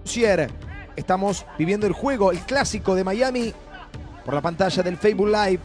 Estamos viviendo el juego, el clásico de Miami, por la pantalla del Facebook Live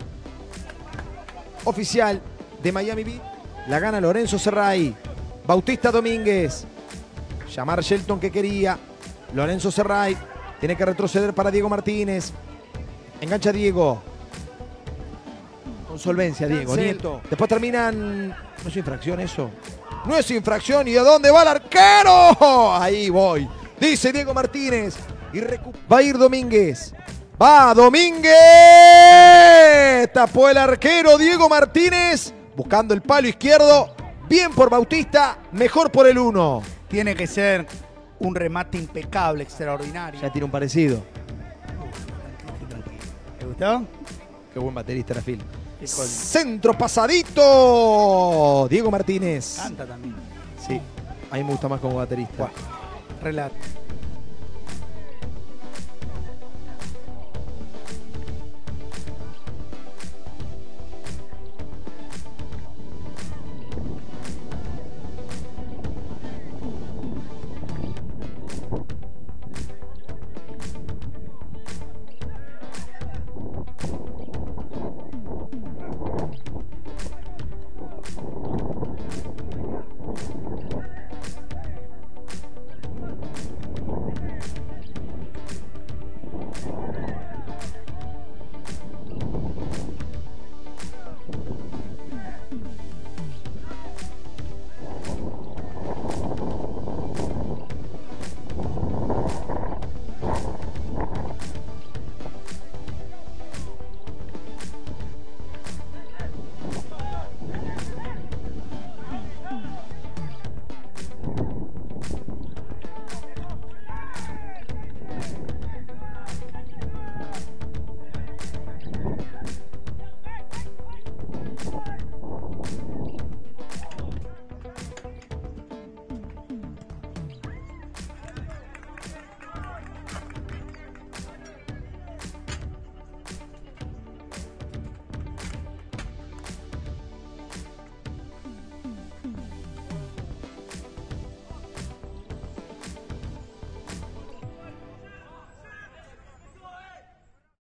oficial de Miami Beat. La gana Lorenzo Serray, Bautista Domínguez, llamar Shelton que quería, Lorenzo Serray, tiene que retroceder para Diego Martínez, engancha Diego, con solvencia Diego, Nieto, después terminan, ¿no es infracción eso? No es infracción, ¿y a dónde va el arquero? Ahí voy, dice Diego Martínez, y va a ir Domínguez. ¡Va Domínguez! Tapó el arquero Diego Martínez, buscando el palo izquierdo. Bien por Bautista, mejor por el 1. Tiene que ser un remate impecable, extraordinario. Ya tiene un parecido. ¿Te gustó? Qué buen baterista era Phil. Centro pasadito. Diego Martínez. Canta también. Sí, a mí me gusta más como baterista. Relato.